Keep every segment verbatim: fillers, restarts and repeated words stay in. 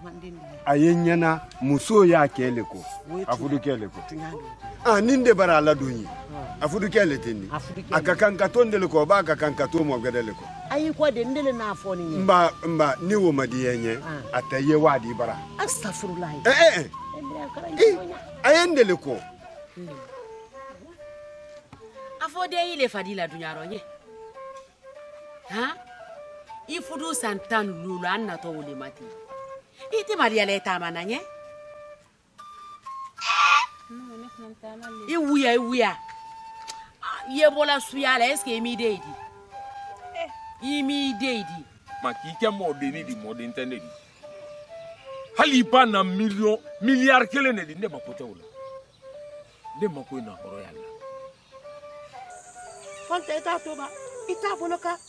ayenyana muso ya kele ko afudu kele ko ah ninde bara la dunyi afudu kele tindi akakan katonde le ko ba akakan kato mo gadele ko ayi ko de ndele na foni mba mba ni wo madiyenye ataye wadi bara astaghfirullah eh eh ayende le ko afode ile fadila dunyaro nye ha ifudu santan lulu anna to wole mati iti maria le tamana nye iwuya iwuya ye bola suya la eske mi deidi imi deidi makike modeni di modeni tende di hali pa na million milliard kele ne di ne makote wala ne makoy na horo yalla fonte eta toba ita boloka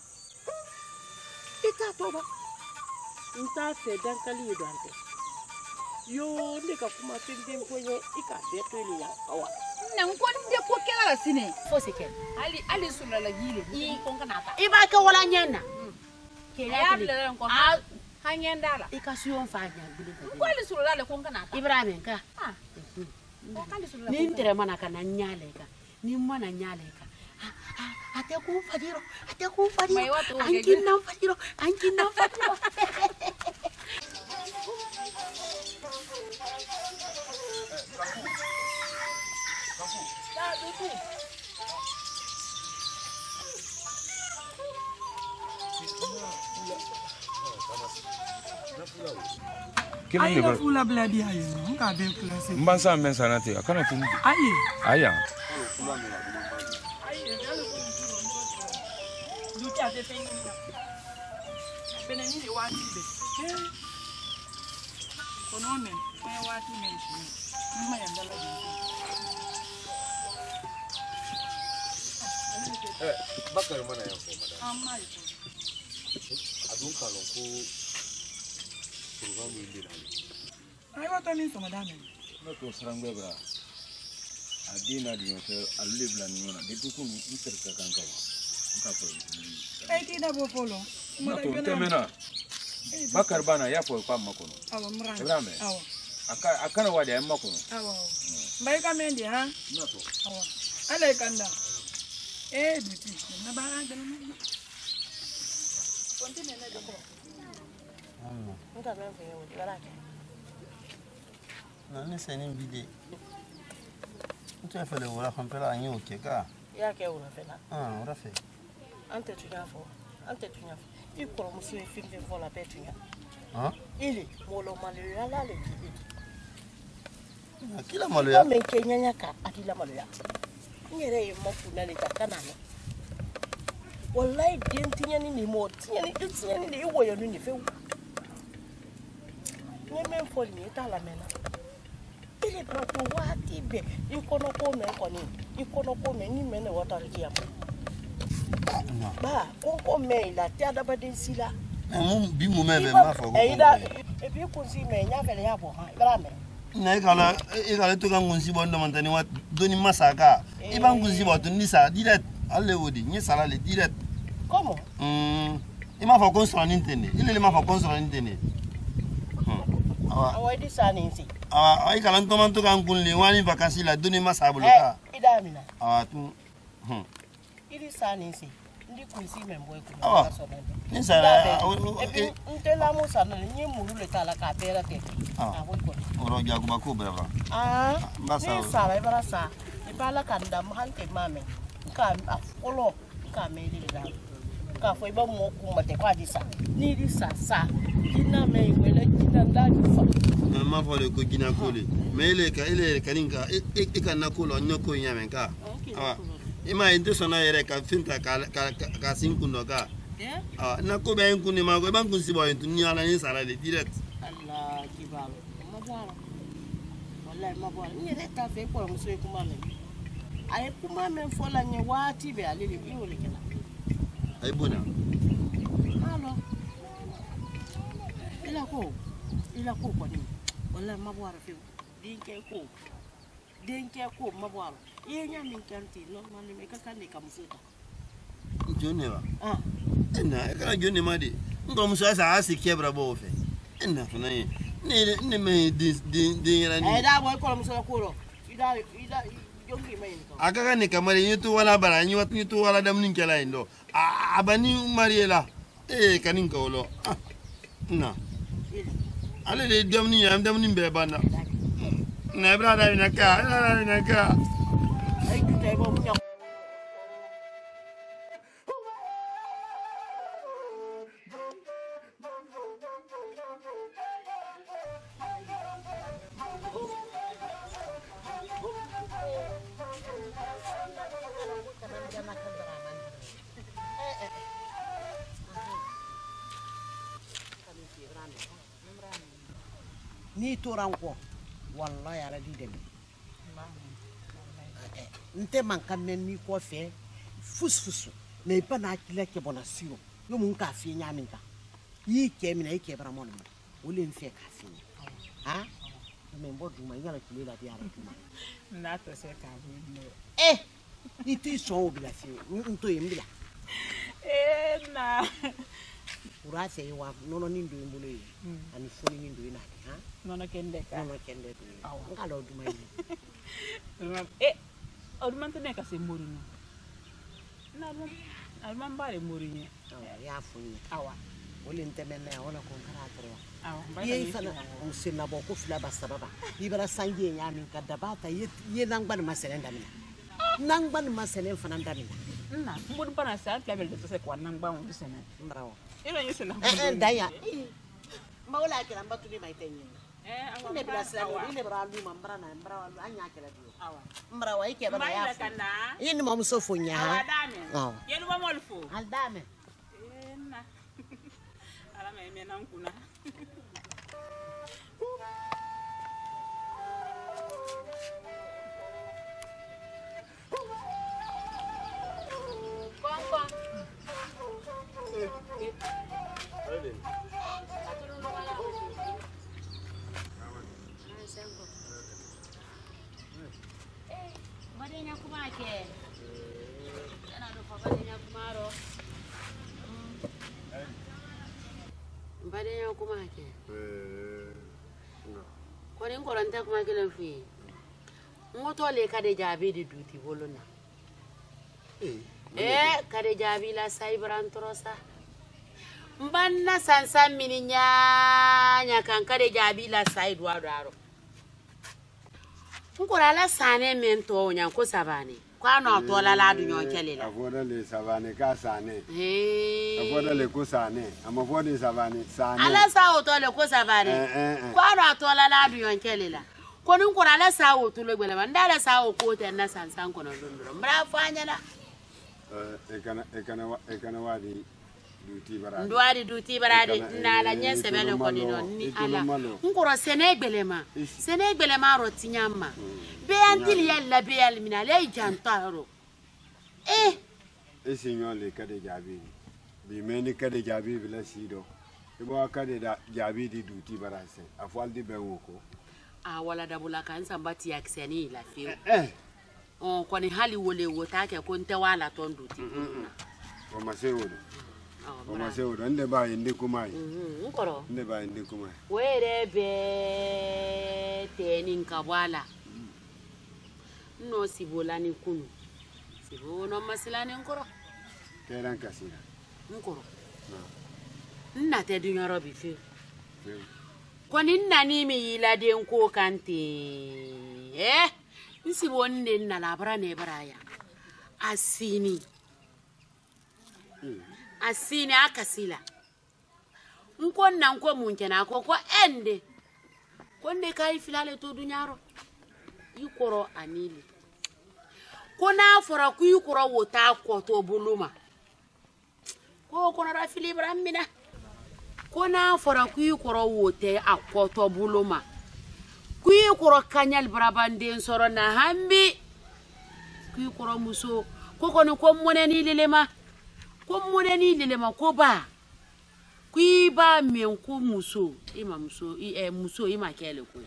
ita toba nta fe dankali yidante yo ne ka kuma tindin konye ika beto ile ya awa nan ko de ko kela la sine fo seken ali ali sula la gile i konkanata iba ka wala nyena ke ya le ko ha hanyendala ikasiyon fanya gudu ko ali sula la konkanata ibrahim ka ah ni ndire mana kana nyale ka ni mana nyale ka ate ku fadiro ate ku fadiro ankin nan fadiro ankin nan fadiro Aïe, la foule a bladi aïe, on a bien classé. Mbansa mensa na te akana tumi. Aïe. Aya. Lucha de penina. Penini wati be. Konome, me wati me. Mama yandala. eh bakar mana yang ko madam Amma. adun kalon ko program ile na Ai wata min so madam. No to sarangwe bra. Adina di yote alule bla nyona de tukun interka kanka. Nka po. Ai ti da bo polo. No to temena. Bakar bana ya po kwa makono. Awa mran. Ibrahim. Awa. Aka akana wadi ya makono. Awa. Bai ka mendi ha? No to. Awa. Ale kanda. Eh biti. Na ba ga na. Continue na doko. Mm. Nka ben fe yo baraka. Na ne seni bide. Tu as fait le voilà qu'on peut la nyo keka. Ya ke ura fela. Ah, ura fe. Ante tu ya fo. Ante tu ya. I ko mo so fin fin fo la petu ya. Hein? Ili molo malu ya la le kibi. Akila malu ya. Me kenya nyaka akila malu ya. Nyere ye mo kuna le takana no. Wallahi din tinya ni ni mo tinya ni tinya ni ni wo yo ni fe. Nyeme fo ni ta la mena. Ile proto wati be ikono ko me ko ni ikono ko me ni mene wata liya ba ko ko me la ti ada ba de sila Mu bi mu me be ma fo ko. E ida e bi ko si me nya fele ya bo ha bra me Na ikala ikala to kan ngunsi bondo mantani wa doni masaka. Iba ngunsi bondo ni sa direct alle wodi ni sala le direct. Como? Mm. Ima fo construire nintene. Ile le ma fo construire nintene. Awa awa di sa ni si. Ah, ai kalan to man to kan kunli wani vacances la doni masa buluka. Eh, ida mina. Ah, tu. Hmm. Idi sa ni si. Ndi ku si me mboy ku. Ah. Ni sala. E nte la mo sa na ni mulu le tala ka pera te. Ah, wo ko. Oro jagu ba ko brava. Ah. Basa. Ni sa ba bara sa. E bala kan da mahante mame. Ka afolo ka me di da. Ka foi ba mo ku mate kwa di sa. Ni di sa sa. Kina me wele kina da di fa. Ma fo le ko gina ko le. Me ile ka ile kaninka e ka na ko lo nyoko nyame ka. Ah. Ima into sona yere ka finta ka ka ka sinku no ka. Eh? Ah, na ko be nku ni ma ko ban kun si boy tu ni ala ni sala le direct. Allah kibalo. Ma bwana. Wallahi ma bwana. Ni reta fe ko mo so ku mame. Ay ku mame fo la ni wati be alili bi wole kala. Ay bona. Alo. Ila ko. Ila ko ko ni. Wallahi ma bwana fe. Dinke ko. Dinke ko ma bwana. Iye nya min kanti normal me ka kan ni kamusuta. Jone ba. Ah. Na e kana jone ma de. Ngo muso asa asi kebra bo fe. ina fana ye ne ne me din din din yara ni eh da boy ko muso ko ida ida jongi mai ko akaga ne kamar yin to wala bara ni wat ni to wala dam nin kala indo abani mariela eh kanin ko lo na ale de dam ni am dam ni be bana na brada ina ka na ina ka ai tu te bo mu ni toranko wallahi ala di dem nte man kamen ni ko fe fusfusu ne pa na kila ke bona siro yo mun ka fi nyamin ka yi ke mi na yi ke bara mon wole nfe ka fi ha me mbodu ma yala kile la biara na to se ka bu eh ni ti so obi la fi nto yimbila eh na ura se wa nono ni ndo mbulo yi ani foni ni ndo ina ha nono kende ka nono kende do ngala oduma yi eh oduma to ne ka se moruno na no alma mbare morinye ya funi awa wole ntemena ona ko kara tro awa ye fana on sinna bo ko fila basababa ibara sangi nyami ka dabata ye ye nangban maselen damina nangban maselen fana damina na mbodu pana sa level de se kwa nangban on bisena mbrawo ilo yese na eh daya mawala kila mbatu ni maitenyi eh awa ne bila sala ni bra lu mambra na mbra lu anya kala bi awa mbrawo yake bana ya yini mo msofo nya awa dame awa yenu ba molfo al dame eh na ala me me na nkuna Badenya kumake. Ana do fa badenya kumaro. Badenya kumake. Eh. No. Ko ni ngoranta kumake lemfi. Ngoto le kade jabi di duty bolona. Eh. Eh kade jabi la saibran trosa. Mbanna sansa mininya nya kan kade jabi la saidwa daro. Nkora la sane mento nya ko savane. Kwa no to la la du nyon kelela. Avoda le savane ka sane. Eh. Avoda le ko sane. Amavoda savane sane. Ala sa o to le ko savane. Eh eh. Kwa no to la la du nyon kelela. Ko ni nkora la sa o to le gbele ba ndala sa o ko te na sansan ko no ndoro. Mbra fanya la. Eh ekana ekana ekana wadi duty barade. Ndwadi duty barade na la nyese bele ko ni no ni ala. Nkora sene gbelema. Sene gbelema ro tinyama. Be antili yalla be yalla mina le jantaro. Eh. E signor le kade jabi. Bi meni kade jabi bila sido. Ibo kade da jabi di duty barase. Afwal di bewoko. Ah wala dabula kan sambati yakseni la fi. Eh. On ko ni hali wole wota ke ko nte wala ton duty. Ko masewo. Ko masewo nde ba inde kumai. Mhm nkoro. Nde ba inde kumai. Were be tenin kabwala. No sibola ni kunu. Sibono masilani nkoro. Keran kasira. Nkoro. Nna te dunyoro bi fi. Fe. Ko ni nani mi yila de nko kante. Eh? Nsibo nne na labra ne baraya. Asini. Asini akasila. Nko na nko munke na ko ko ende. Ko ne kai filale to dunyaro. Yikoro anili. Ko na fora ku yikoro wota ko to buluma. Ko ko na rafili bramina. Ko na fora ku yikoro wote akoto buluma. Ku yikoro kanyal brabande soro na hambi. Ku yikoro muso ko ko no ko moneni lelema. Ko moneni lelema ko ba. Ku ba men ko muso ima muso i e muso ima kele ko.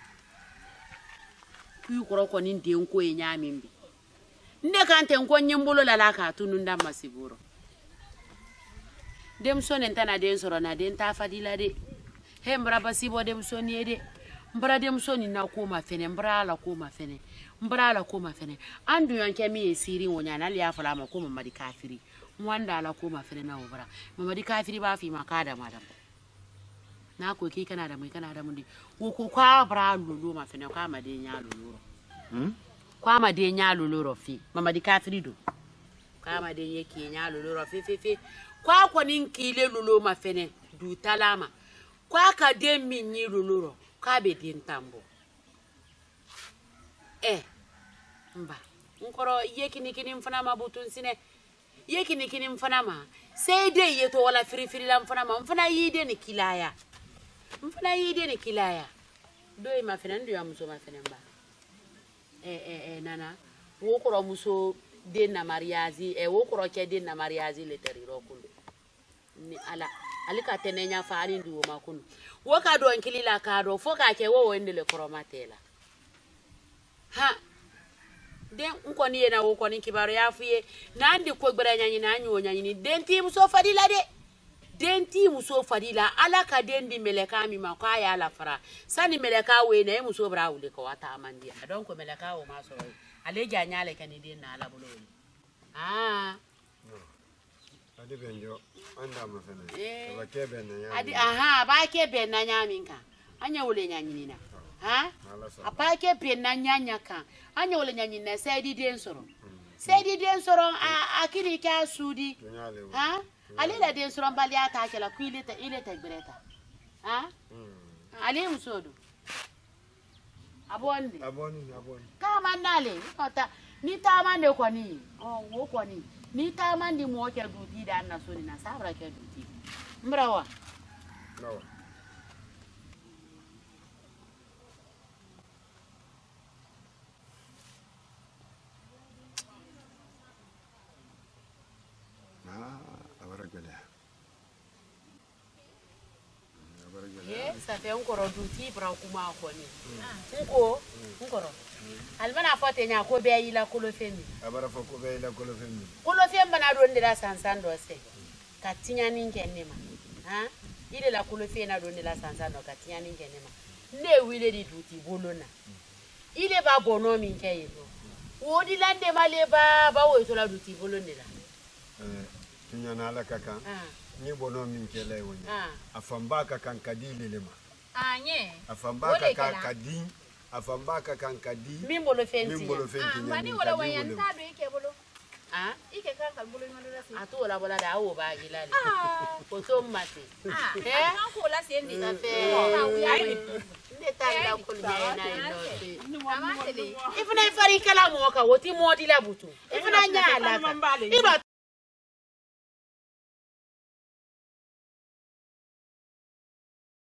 Ku koro ko ni de nko e nyamimbi nde kante nko nyimbulo la la ka tunu nda masiburo dem so nen tana den soro na den ta fadila de he mbra basi bo dem so ni ede mbra dem so ni na ko ma fene mbra la ko ma fene mbra la ko ma fene andu yanke mi esiri wonya na liya fala ma ko ma di kafiri wanda la ko ma fene na obra ma di kafiri ba fi makada madam na ko ki kana da mai kana da mundi ko ko kwa bra lulu ma fene kwa ma de nya lulu hmm kwa ma de nya lulu fi mama di kafiri do kwa ma de yake nya lulu fi fi fi kwa ko nin kile lulu ma fene du talama kwa ka de minyi lulu ka be din tambo eh mba nkoro yeki nikini mfana mabutun sine yeki nikini mfana ma sai dai yeto wala firi firi la mfana ma mfana yide ni kilaya mfana yide ni kilaya doi ma fena ndio ya muso ma fena mba eh eh eh nana wokoro muso de na mariazi eh wokoro ke de na mariazi le teriro kulu ni ala alika tenenya faali ndio makunu woka do nkilila ka do foka ke wo wende le koromatela ha den nko ni na wo ko ni kibaro ya fuye nandi ko gbara nyanyi na anyo nyanyi ni den ti muso fadila de den ti muso fadila ala ka den di meleka mi ma kwa ya la fara sani meleka we na e muso bra wule ko wata amandi don ko meleka o ma so ale ja nyale kan den na ala bulo ah adi benjo anda ma fene ba ke ben na ya adi aha ba ke ben na nyaminka anya wule nyanyi ni na ha apa ke ben na nyanya kan anya wole nyanyi na sai di den soro sai di den soro a akiri ka sudi ha ale la den soro bali ata kala ku ile ta ile ta greta ha ale musodo abondi aboni aboni kama nale ota ni ta mande ko ni oh wo ko ni ni ta mande mo ke dudi da na so ni na sabra ke dudi mbrawa no ça fait encore douti bra kuma ko ni nko nkoro almana fote nya ko be yila ko lo femi abara fo ko be yila ko lo femi ko lo femi bana do ndira sansan do se katinya ninge nema ha ile la ko lo fe na do ndira sansan do katinya ninge nema ne wile di douti bolona ile ba bono mi nke yelo wodi lande male ba ba wo to la douti bolonela eh tinya na la kaka ni bono min ke lai woni afambaka kan kadile lema anye afambaka kan kadin afambaka kan kadi mimbolo fenti mimbolo fenti ah mani wala wayan ta do yake bolo ah ike kan kan bolo ngalo la atu wala bola da awo ba gilale ko to mate ah eh kan ko la sendi na fe ne ta la ko le na ino amate le ifuna fari kala mo ka woti modi la butu ifuna nya ala ka iba